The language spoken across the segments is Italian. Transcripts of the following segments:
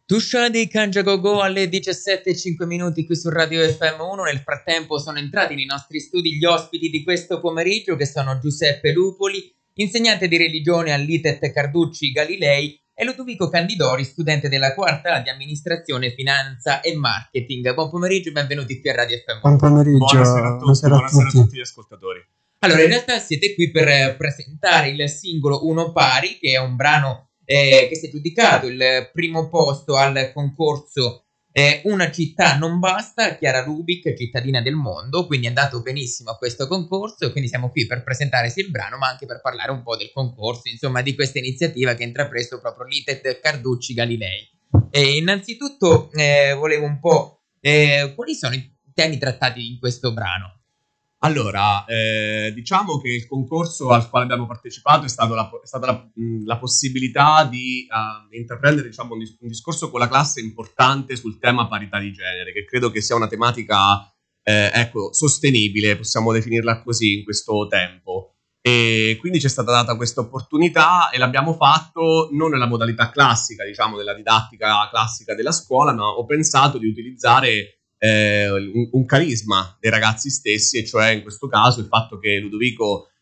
Tuscione di Cangiagogo alle 17:05 qui su Radio FM1. Nel frattempo sono entrati nei nostri studi gli ospiti di questo pomeriggio, che sono Giuseppe Lupoli, insegnante di religione all'ITET Carducci Galilei, e Ludovico Candidori, studente della quarta di amministrazione, finanza e marketing. Buon pomeriggio e benvenuti qui a Radio FM1. Buon pomeriggio, buonasera a tutti gli ascoltatori. Allora, in realtà siete qui per presentare il singolo Uno Pari, che è un brano che si è giudicato il primo posto al concorso Una città non basta, Chiara Lubic, cittadina del mondo, quindi è andato benissimo a questo concorso, e quindi siamo qui per presentare sì il brano, ma anche per parlare un po' del concorso, insomma di questa iniziativa che ha intrapreso proprio l'ITET Carducci Galilei. Innanzitutto volevo un po' quali sono i temi trattati in questo brano? Allora, diciamo che il concorso al quale abbiamo partecipato è stata la possibilità di intraprendere, diciamo, un discorso con la classe importante sul tema parità di genere, che credo che sia una tematica sostenibile, possiamo definirla così in questo tempo. E quindi ci è stata data questa opportunità e l'abbiamo fatto non nella modalità classica, diciamo, della didattica classica della scuola, ma ho pensato di utilizzare un carisma dei ragazzi stessi, e cioè in questo caso il fatto che Ludovico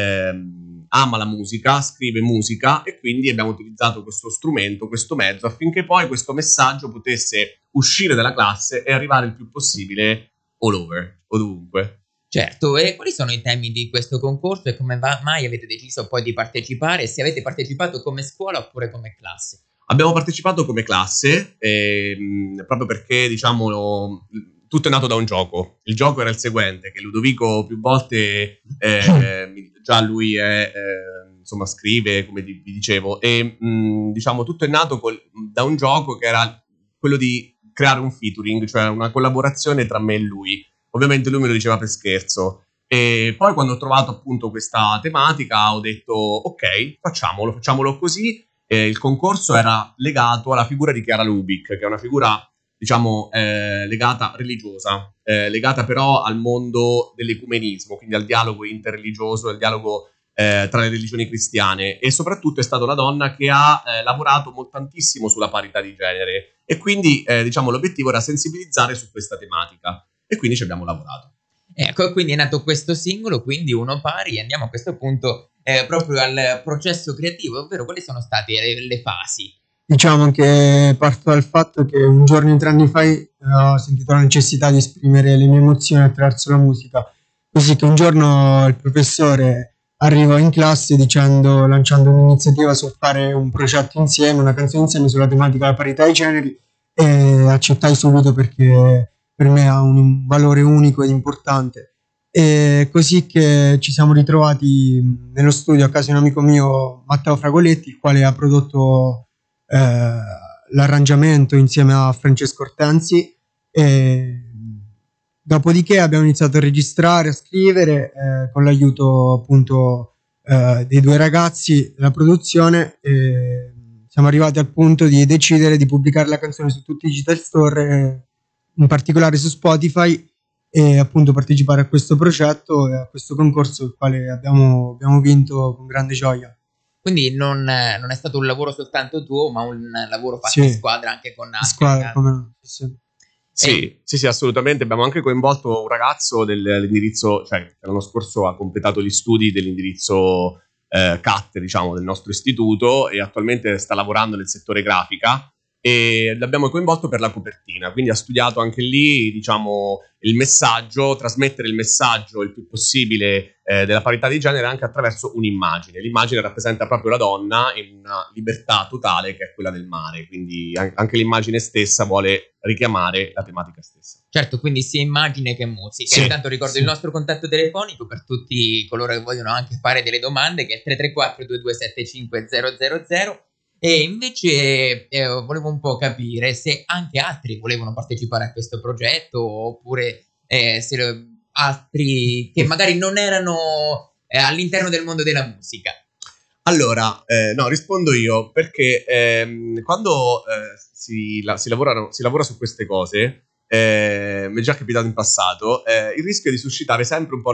ama la musica, scrive musica, e quindi abbiamo utilizzato questo strumento, questo mezzo, affinché poi questo messaggio potesse uscire dalla classe e arrivare il più possibile all over, ovunque. Certo, e quali sono i temi di questo concorso e come mai avete deciso poi di partecipare? Se avete partecipato come scuola oppure come classe? Abbiamo partecipato come classe, proprio perché, diciamo, tutto è nato da un gioco. Il gioco era il seguente, che Ludovico più volte, già lui insomma, scrive, come vi dicevo, e diciamo tutto è nato da un gioco che era quello di creare un featuring, cioè una collaborazione tra me e lui. Ovviamente lui me lo diceva per scherzo. E poi quando ho trovato appunto questa tematica ho detto ok, facciamolo così. Il concorso era legato alla figura di Chiara Lubic, che è una figura, diciamo, legata religiosa, legata però al mondo dell'ecumenismo, quindi al dialogo interreligioso, al dialogo tra le religioni cristiane, e soprattutto è stata una donna che ha lavorato tantissimo sulla parità di genere, e quindi diciamo l'obiettivo era sensibilizzare su questa tematica, e quindi ci abbiamo lavorato. Ecco, quindi è nato questo singolo, quindi Uno Pari. Andiamo a questo punto proprio al processo creativo, ovvero quali sono state le fasi? Diciamo che parto dal fatto che un giorno 3 anni fa ho sentito la necessità di esprimere le mie emozioni attraverso la musica, così che un giorno il professore arrivò in classe lanciando un'iniziativa su fare un progetto insieme, una canzone insieme sulla tematica della parità dei generi, e accettai subito perché per me ha un valore unico ed importante. E così che ci siamo ritrovati nello studio a casa di un amico mio, Matteo Fragoletti, il quale ha prodotto l'arrangiamento insieme a Francesco Ortensi, e dopodiché abbiamo iniziato a registrare, a scrivere con l'aiuto appunto dei due ragazzi della produzione, e siamo arrivati al punto di decidere di pubblicare la canzone su tutti i digital store, in particolare su Spotify, e appunto partecipare a questo progetto e a questo concorso, il quale abbiamo vinto con grande gioia. Quindi non è stato un lavoro soltanto tuo, ma un lavoro fatto in squadra anche con altri. Squadra, come no? Sì, assolutamente. Abbiamo anche coinvolto un ragazzo dell'indirizzo, cioè che l'anno scorso ha completato gli studi dell'indirizzo CAT, diciamo, del nostro istituto, e attualmente sta lavorando nel settore grafica, e l'abbiamo coinvolto per la copertina, quindi ha studiato anche lì, diciamo, il messaggio, trasmettere il messaggio il più possibile della parità di genere anche attraverso un'immagine. L'immagine rappresenta proprio la donna in una libertà totale, che è quella del mare, quindi anche l'immagine stessa vuole richiamare la tematica stessa. Certo, quindi sia immagine che musica. Sì, intanto ricordo il nostro contatto telefonico per tutti coloro che vogliono anche fare delle domande, che è 334 2275 000. E invece volevo un po' capire se anche altri volevano partecipare a questo progetto, oppure se altri che magari non erano all'interno del mondo della musica. Allora, no, rispondo io, perché quando si lavora su queste cose, mi è già capitato in passato, il rischio è di suscitare sempre un po'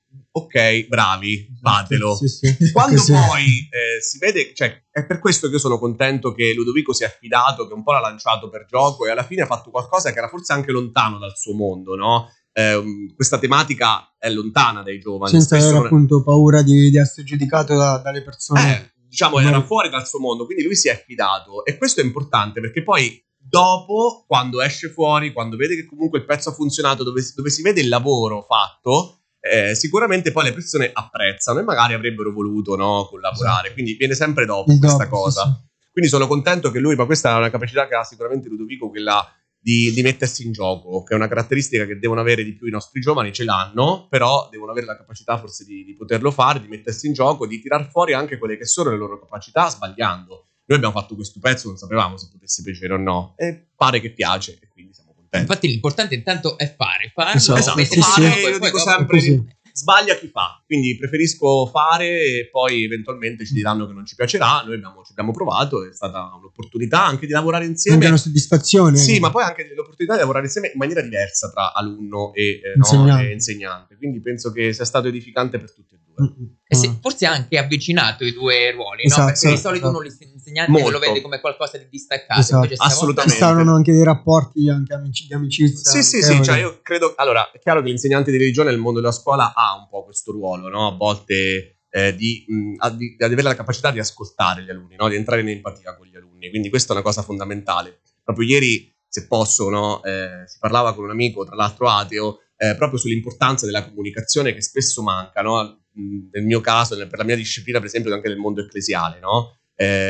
ok, bravi, fatelo. Sì. Quando poi si vede, cioè è per questo che io sono contento che Ludovico si è affidato, che un po' l'ha lanciato per gioco e alla fine ha fatto qualcosa che era forse anche lontano dal suo mondo, no? Questa tematica è lontana dai giovani. Senza avere appunto paura di essere giudicato dalle persone. Diciamo, era fuori dal suo mondo, quindi lui si è affidato e questo è importante perché poi dopo, quando esce fuori, quando vede che comunque il pezzo ha funzionato, dove si vede il lavoro fatto, sicuramente poi le persone apprezzano e magari avrebbero voluto, no, collaborare, esatto. Quindi viene sempre dopo questa cosa. Sì. Quindi sono contento che lui, ma questa è una capacità che ha sicuramente Ludovico, quella di mettersi in gioco, che è una caratteristica che devono avere di più i nostri giovani, ce l'hanno, però devono avere la capacità forse di poterlo fare, di mettersi in gioco, di tirar fuori anche quelle che sono le loro capacità sbagliando. Noi abbiamo fatto questo pezzo, non sapevamo se potesse piacere o no, e pare che piace, e quindi siamo contenti. Infatti l'importante intanto è farlo, esatto. Io dico sempre, sbaglia chi fa, quindi preferisco fare e poi eventualmente ci diranno che non ci piacerà. Noi ci abbiamo provato, è stata un'opportunità anche di lavorare insieme, anche una soddisfazione, sì, ma poi anche l'opportunità di lavorare insieme in maniera diversa tra alunno e insegnante, quindi penso che sia stato edificante per tutti e due. E forse anche avvicinato i due ruoli, esatto, no? Perché di solito uno l'insegnante lo vede come qualcosa di distaccato, esatto. Assolutamente. Stavano anche dei rapporti anche di amicizia. Sì, cioè io credo, allora, è chiaro che l'insegnante di religione nel mondo della scuola ha un po' questo ruolo, no? A volte di avere la capacità di ascoltare gli alunni, no? Di entrare in empatia con gli alunni, quindi questa è una cosa fondamentale. Proprio ieri, se posso, no? Si parlava con un amico, tra l'altro ateo, proprio sull'importanza della comunicazione che spesso manca, no? Nel mio caso, per la mia disciplina, per esempio, anche nel mondo ecclesiale, no?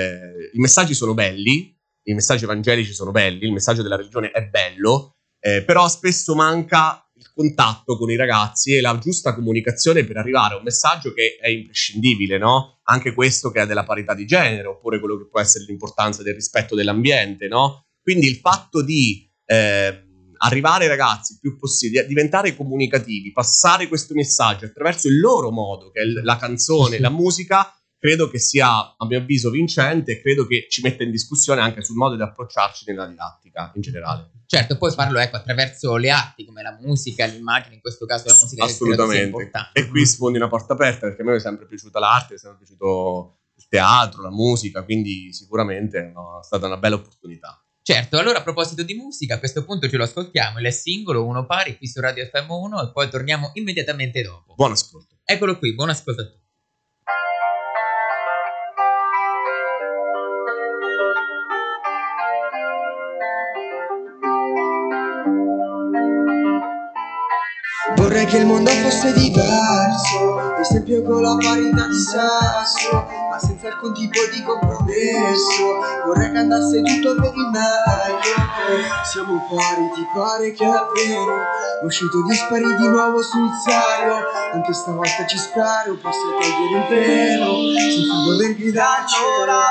I messaggi sono belli, i messaggi evangelici sono belli, il messaggio della religione è bello, però spesso manca il contatto con i ragazzi e la giusta comunicazione per arrivare a un messaggio che è imprescindibile, no? Anche questo che è della parità di genere, oppure quello che può essere l'importanza del rispetto dell'ambiente, no? Quindi il fatto di arrivare ai ragazzi il più possibile, diventare comunicativi, passare questo messaggio attraverso il loro modo, che è la canzone, la musica, credo che sia, a mio avviso, vincente e credo che ci metta in discussione anche sul modo di approcciarci nella didattica in generale. Certo, poi farlo attraverso le arti come la musica, l'immagine, in questo caso la musica. Assolutamente. E qui sfondi una porta aperta, perché a me è sempre piaciuta l'arte, è sempre piaciuto il teatro, la musica, quindi sicuramente è stata una bella opportunità. Certo, allora a proposito di musica, a questo punto ce lo ascoltiamo, il singolo Uno Pari qui su Radio FM 1 e poi torniamo immediatamente dopo. Buon ascolto. Eccolo qui, buon ascolto a tutti. Vorrei che il mondo fosse diverso, esempio con la parità di sesso, ma senza alcun tipo di compromesso. Vorrei che andasse tutto per il meglio. Siamo pari, ti pare che è vero? Uscito dispari di nuovo sul serio. Anche stavolta ci spero, posso togliere il velo senza dover gridarci. Allora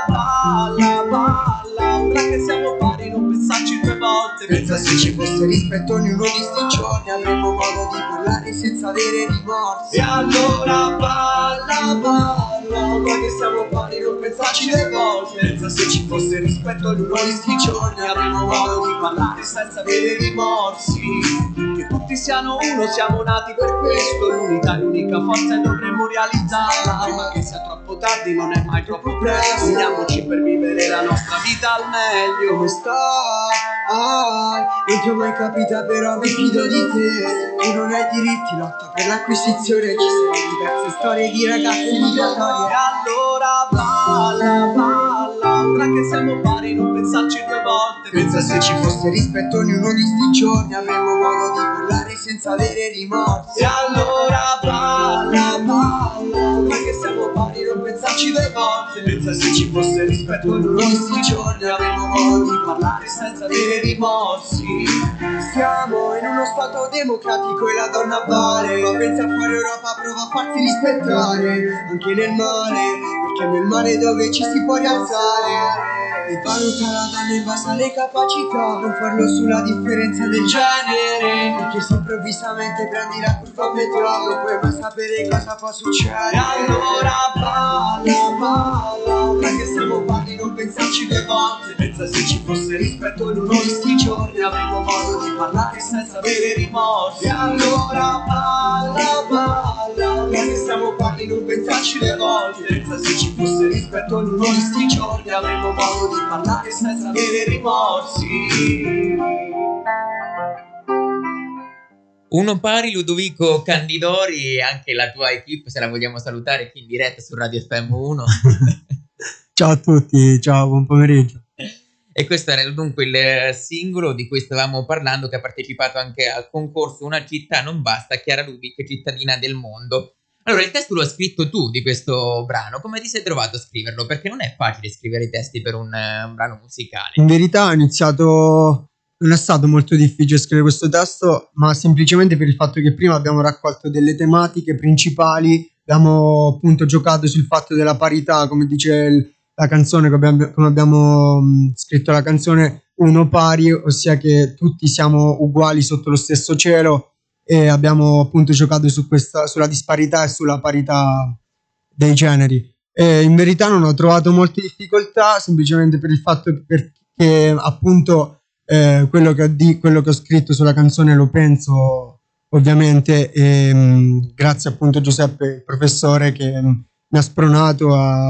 balla, ora che siamo pari non pensarci due volte. Pensa se ci fosse rispetto ognuno di sti giorni, avremmo modo di parlare senza avere rimorsi. E allora balla, ora che siamo pari non pensarci due volte. Pensa se ci fosse rispetto ognuno di sti giorni, avremmo modo di parlare senza avere rimorsi. Che tutti siano uno, siamo nati per questo. L'unità è l'unica forza e dovremmo realizzarla. Prima che sia troppo tardi, non è mai troppo presto. Uniamoci per vivere la nostra vita al meglio. Come stai? Non ti ho mai capita, però mi fido di te. Tu non hai diritti, lotta per l'acquisizione. Ci sono diverse storie di ragazzi migratori. E allora balla, ora che siamo pari non pensarci due volte. Pensa se ci fosse rispetto ognuno di sti giorni, avremmo modo di parlare senza avere rimorsi. E allora balla, ora che siamo pari non pensarci due volte. Pensa se ci fosse rispetto ognuno di sti giorni, avremmo modo di parlare senza avere rimorsi. Siamo in uno stato democratico e la donna vale, ma pensa fuori Europa, prova a farsi rispettare anche nel male, perché nel male dove ci si può rialzare. E valuta la donna in base alle capacità, non farlo sulla differenza del genere, perché se improvvisamente prendi la curva a metro non puoi mai sapere cosa può succedere. E allora balla, ora che siamo pari non pensarci due volte. Pensa se ci fosse rispetto in uno di sti giorni, avremmo modo di parlare senza avere rimorsi. E allora balla, domani non pensarci le volte. Se ci fosse rispetto in uno di sti giorni avremmo modo di parlare senza avere rimorsi. Uno pari, Ludovico Candidori, e anche la tua equipe, se la vogliamo salutare qui in diretta su Radio FM 1. Ciao a tutti, ciao, buon pomeriggio. E questo era dunque il singolo di cui stavamo parlando, che ha partecipato anche al concorso Una città non basta, Chiara Lubic, cittadina del mondo. Allora, il testo lo hai scritto tu di questo brano, come ti sei trovato a scriverlo? Perché non è facile scrivere i testi per un brano musicale. In verità non è stato molto difficile scrivere questo testo, ma semplicemente per il fatto che prima abbiamo raccolto delle tematiche principali, abbiamo appunto giocato sul fatto della parità, come dice la canzone, come abbiamo scritto la canzone, uno pari, ossia che tutti siamo uguali sotto lo stesso cielo, e abbiamo appunto giocato sulla disparità e sulla parità dei generi. E in verità non ho trovato molte difficoltà, semplicemente per il fatto che appunto quello che ho scritto sulla canzone lo penso ovviamente, e grazie appunto a Giuseppe, il professore, che mi ha spronato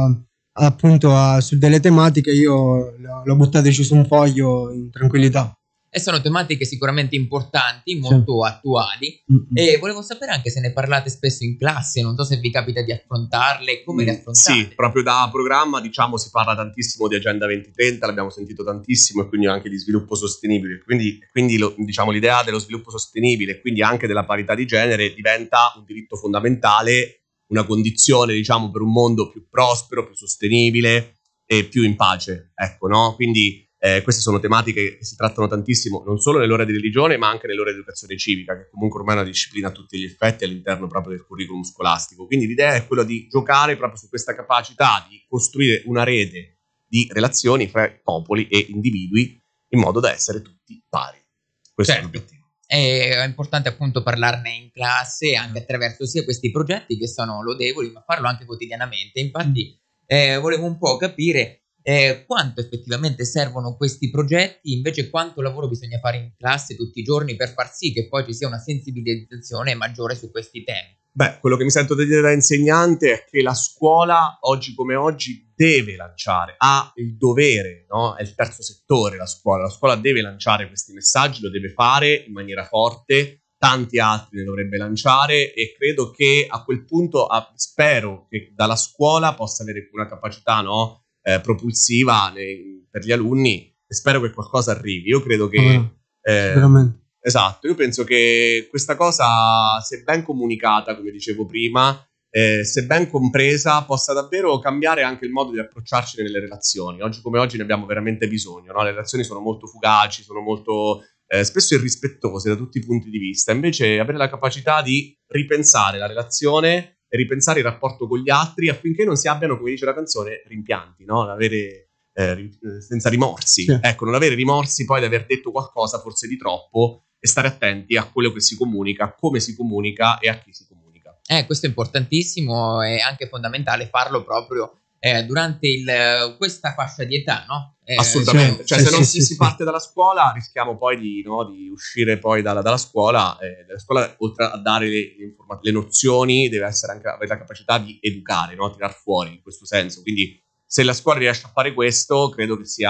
su delle tematiche, io l'ho buttate giù su un foglio in tranquillità. E sono tematiche sicuramente importanti, molto attuali, e volevo sapere anche se ne parlate spesso in classe, non so se vi capita di affrontarle, come le affrontate. Sì, proprio da programma, diciamo, si parla tantissimo di Agenda 2030, l'abbiamo sentito tantissimo, e quindi anche di sviluppo sostenibile, quindi diciamo, l'idea dello sviluppo sostenibile e quindi anche della parità di genere diventa un diritto fondamentale, una condizione, diciamo, per un mondo più prospero, più sostenibile e più in pace, ecco, no? Quindi queste sono tematiche che si trattano tantissimo, non solo nell'ora di religione, ma anche nell'ora di educazione civica, che comunque ormai è una disciplina a tutti gli effetti all'interno proprio del curriculum scolastico. Quindi l'idea è quella di giocare proprio su questa capacità di costruire una rete di relazioni fra popoli e individui in modo da essere tutti pari. Questo è l'obiettivo. È importante appunto parlarne in classe anche attraverso sia questi progetti che sono lodevoli, ma farlo anche quotidianamente. Infatti volevo un po' capire quanto effettivamente servono questi progetti, invece quanto lavoro bisogna fare in classe tutti i giorni per far sì che poi ci sia una sensibilizzazione maggiore su questi temi. Beh, quello che mi sento di dire da insegnante è che la scuola, oggi come oggi, deve lanciare, ha il dovere, no? È il terzo settore la scuola deve lanciare questi messaggi, lo deve fare in maniera forte, tanti altri ne dovrebbe lanciare, e credo che a quel punto spero che dalla scuola possa avere una capacità, no? Propulsiva per gli alunni, e spero che qualcosa arrivi. Io credo che sicuramente. Esatto, io penso che questa cosa, se ben comunicata, come dicevo prima, se ben compresa, possa davvero cambiare anche il modo di approcciarci nelle relazioni. Oggi come oggi ne abbiamo veramente bisogno, no? Le relazioni sono molto fugaci, sono molto spesso irrispettose da tutti i punti di vista. Invece avere la capacità di ripensare la relazione e ripensare il rapporto con gli altri affinché non si abbiano, come dice la canzone, rimpianti, no? Avere senza rimorsi. Sì. Ecco, non avere rimorsi poi di aver detto qualcosa forse di troppo, e stare attenti a quello che si comunica, come si comunica e a chi si comunica. Questo è importantissimo, è anche fondamentale farlo proprio durante questa fascia di età, no? Assolutamente, sì, cioè sì, se non sì, si parte dalla scuola rischiamo poi di uscire poi dalla scuola. La scuola, oltre a dare le nozioni, deve essere anche avere la capacità di educare, no? Tirar fuori in questo senso. Quindi se la scuola riesce a fare questo, credo che sia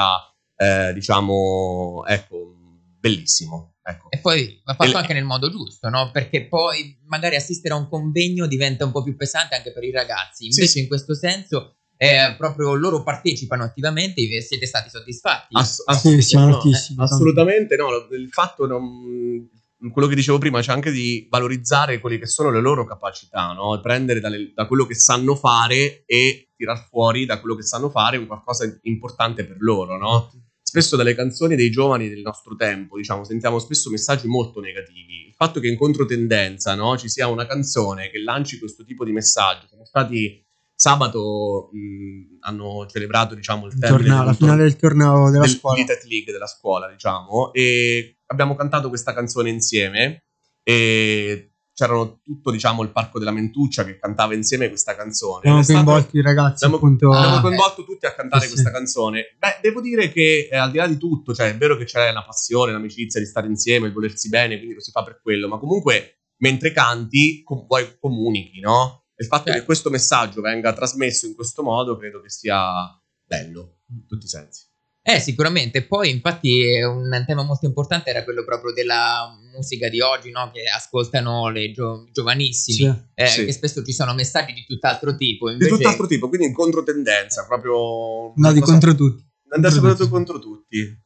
diciamo, ecco, bellissimo. Ecco. E poi va fatto anche nel modo giusto, no? Perché poi magari assistere a un convegno diventa un po' più pesante anche per i ragazzi. Invece sì. In questo senso proprio loro partecipano attivamente e siete stati soddisfatti. Assolutamente no. Il fatto quello che dicevo prima, c'è anche di valorizzare quelle che sono le loro capacità, no? Prendere da quello che sanno fare e tirar fuori da quello che sanno fare un qualcosa importante per loro, no? Spesso dalle canzoni dei giovani del nostro tempo, diciamo, sentiamo spesso messaggi molto negativi. Il fatto che in controtendenza, no, ci sia una canzone che lanci questo tipo di messaggio. Siamo stati sabato, hanno celebrato, diciamo, il termine la finale del torneo della scuola, Elite League della scuola, diciamo, e abbiamo cantato questa canzone insieme, e c'erano tutto, diciamo, il Parco della Mentuccia che cantava insieme questa canzone. Abbiamo coinvolto i ragazzi, abbiamo coinvolto tutti a cantare questa canzone. Beh, devo dire che al di là di tutto, cioè è vero che c'è la passione, l'amicizia di stare insieme, il volersi bene, quindi lo si fa per quello, ma comunque mentre canti poi comunichi, no? Il fatto Certo. che questo messaggio venga trasmesso in questo modo credo che sia bello in tutti i sensi. Sicuramente. Poi, infatti, un tema molto importante era quello proprio della musica di oggi, no? Che ascoltano le giovanissimi, Sì. che spesso ci sono messaggi di tutt'altro tipo. Di Invece, tutt'altro tipo, quindi in controtendenza, proprio Andati contro tutti. andate proprio contro tutti.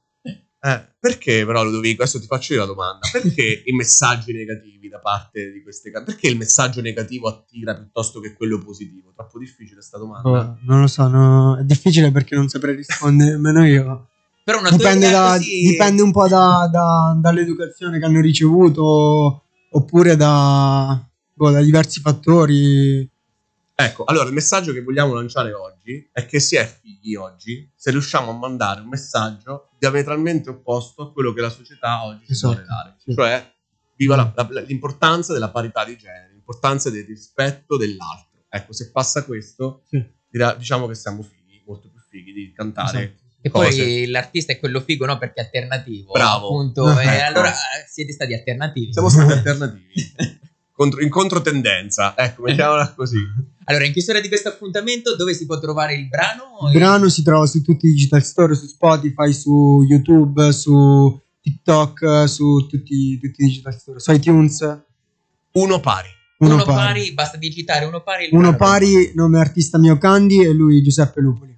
Perché però, Ludovico, adesso ti faccio io la domanda, perché i messaggi negativi da parte di queste perché il messaggio negativo attira piuttosto che quello positivo? Troppo difficile sta domanda. Non lo so, no, è difficile perché non saprei rispondere nemmeno io. però una Dipende, teoria così... dipende un po' dall'educazione che hanno ricevuto, oppure da diversi fattori. Ecco, allora il messaggio che vogliamo lanciare oggi è che si è fighi oggi se riusciamo a mandare un messaggio diametralmente opposto a quello che la società oggi ci vuole dare. Sì. Cioè, viva l'importanza della parità di genere, l'importanza del rispetto dell'altro. Ecco, se passa questo, Sì. diciamo che siamo fighi, molto più fighi di cantare. Esatto. E cose. poi l'artista è quello figo, no? Perché è alternativo. Bravo. Appunto. E Ecco. allora siete stati alternativi. Siamo stati alternativi. In controtendenza, ecco, mettiamola così. Allora, in chiusura di questo appuntamento, dove si può trovare il brano? Il brano si trova su tutti i digital store, su Spotify, su YouTube, su TikTok, su tutti i digital store, su iTunes. Uno pari. Uno pari, basta digitare uno pari. Uno pari, nome artista mio Candy e lui Giuseppe Lupoli.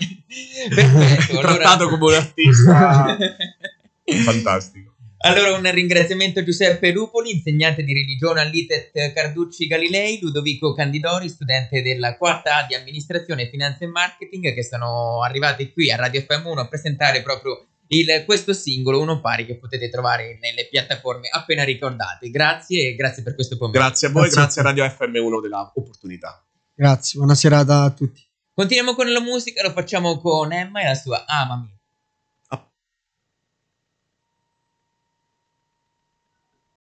Perfetto. Trattato come un artista. Fantastico. Allora, un ringraziamento a Giuseppe Lupoli, insegnante di religione all'ITET Carducci Galilei, Ludovico Candidori, studente della quarta A di amministrazione, finanza e marketing, che sono arrivati qui a Radio FM1 a presentare proprio questo singolo Uno Pari, che potete trovare nelle piattaforme appena ricordate. Grazie e grazie per questo pomeriggio. Grazie a voi, grazie a Radio FM1 della opportunità. Grazie, buona serata a tutti. Continuiamo con la musica, lo facciamo con Emma e la sua Amami.